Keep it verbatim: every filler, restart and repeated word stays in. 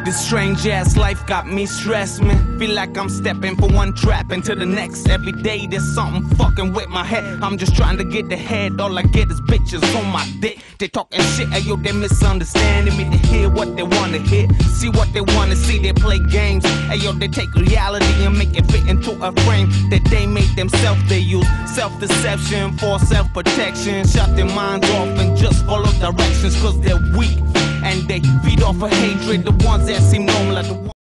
This strange ass life got me stressed, man. Feel like I'm stepping from one trap into the next. Every day there's something fucking with my head. I'm just trying to get ahead. All I get is bitches on my dick. They talking shit, ayo, they misunderstanding me. They hear what they wanna hear, see what they wanna see. They play games, ayo, they take reality and make it fit into a frame that they made themselves. They use self-deception for self-protection. Shut their minds off and just follow directions, cause they're weak and they feed off of hatred. The ones that seem normal are the ones